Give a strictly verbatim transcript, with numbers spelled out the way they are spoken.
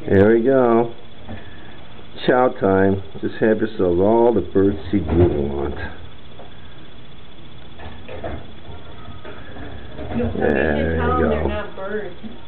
There we go. Chow time. Just have yourselves all the birdseed you want. You, There you should tell you them go. they're not birds.